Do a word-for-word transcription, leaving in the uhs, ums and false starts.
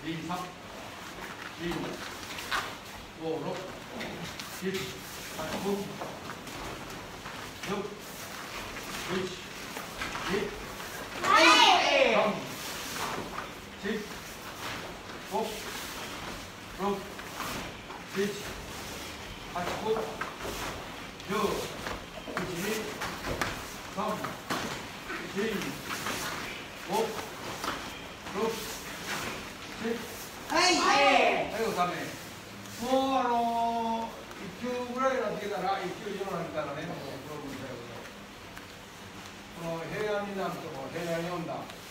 이, 삼, 이, 오, 육, 칠, 팔, 구, 육, 칠, 이, 삼, 칠, 오, 육, 칠, 팔, 구, 육, 칠, 삼, 칠, 오, 육, 칠, 아이고ダメ。もうあのー、いっ級ぐらいになってきたら、いっ級以上になったらね、もうプログみたいなこと。この平安になるとこ、平安読んだ。